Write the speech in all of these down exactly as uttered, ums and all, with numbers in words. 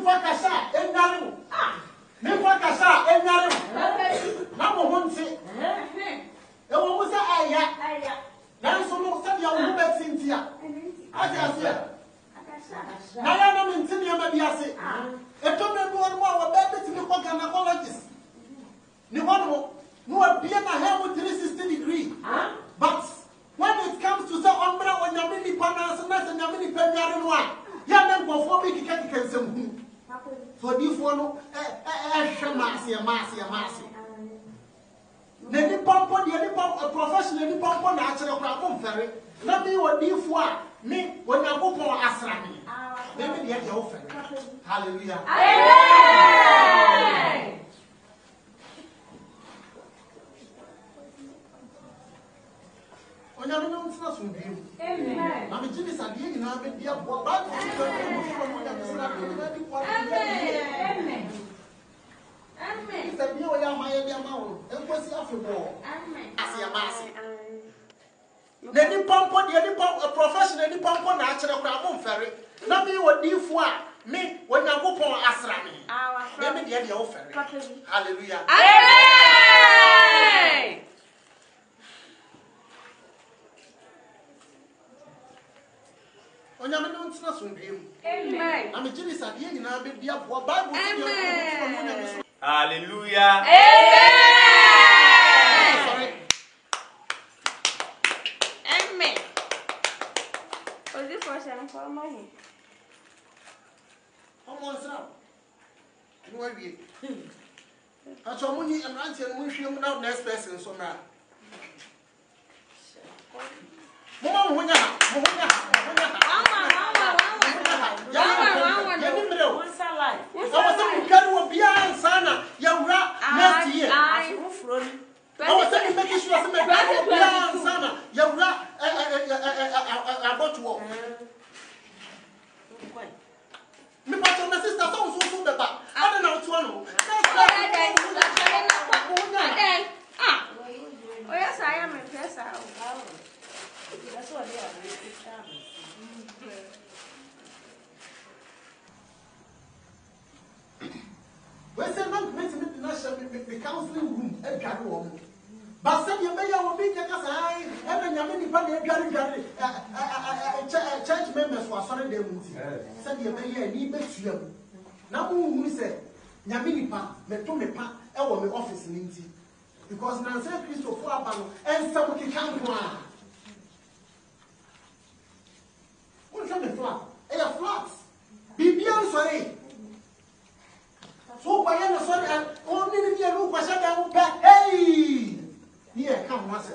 for Casa, and Naru. Me for Casa, and Naru. Number one say, there was a aya. There is no study of women Cynthia. I can say, Nayana Mintinia Mabiase. A total one more better to the gynecologist. Niwano, no appear na have with three sixty degree. But when it comes to the umbrella when you're really partners and that's and you're really penny one, young men go for me can get some. For this one, a massy, a massy, a massy. The pump on the pump, a professional pump on natural problem ferry. Let me what do for me when I go for Asrami. Maybe the offer. Hallelujah. Amen. When you're not from him, amen. I'm a genius and you know, I'm a dear boy. Amen. Amen. It's a deal with my idea. And what's the after war? Amen. I see a massy. Any pump on the any pump, a professional, any pump on natural crab ferry. Not me what do for me when I go for Asrami. Maybe the other offer. Hallelujah. Amen. Amen. I'm a genius at the end, I'll be the Bible. Hallelujah. Amen. Amen. Was it for some for money? Come on, sir. You are we. I saw money and auntie and we should not next person so now. Mama, when you're the counseling room and gather woman. But some you may have been a sign, and then many church members were sorry they would send you may need to you. Now, who said, Yamini Pa, Metumepa, our office in Inti. Because Nancy Christopher and some can come. What's on the flat? A flat. Be beyond sorry. So why am I sorry? And only if you look at that, hey, here come once.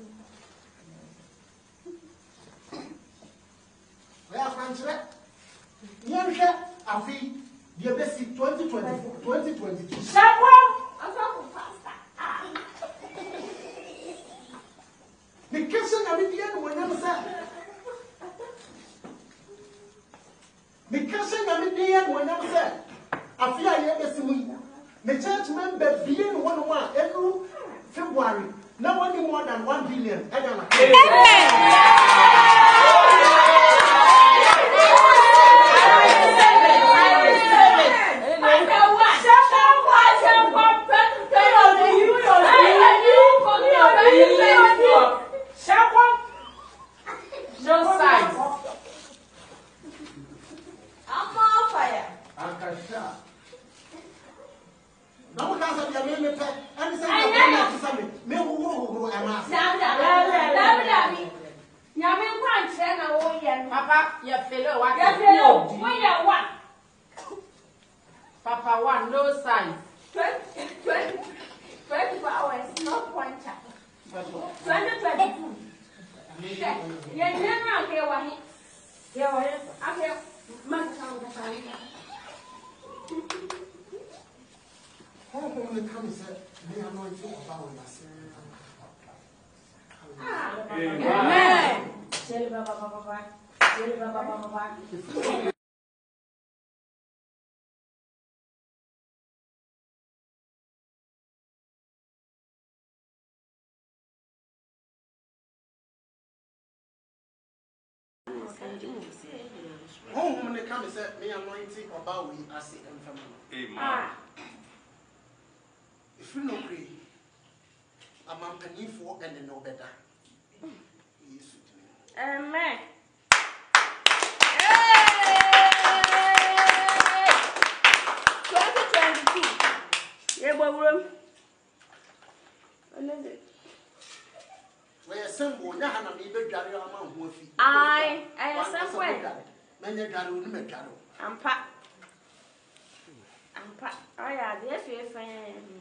Where French? Here, I feel the best twenty twenty-four, twenty twenty-two. The question I mean, the end when I'm sad. The question I mean, the end when I'm sad. I feel I am a similar. The church member being one one every February. Now only more than one billion. No size. I'm on fire. Now, because of your name, and say, I to something. Me who am I? Papa, your fellow, what your fellow? One. Papa, one, no size. twenty, twenty, twenty-four hours, no pointer. twenty twenty-two. Yeah, yeah, okay, why? Yeah, why? Okay, man, How come when they come and say, they are not talking about us? Amen. Tell Baba Baba. Tell Baba Baba. Oh, when they come and say, me anointing or bow, we are sick and family. Amen. If you know, pray, I'm a penny for and then no better. Amen. twenty twenty-two. Yeah, but room. What is it? Where symbol, Nahana, maybe Gary among who feet. I, I am somewhere. Many Gary will make Garo. I'm packed. I'm packed. Oh, yeah, dear, friend.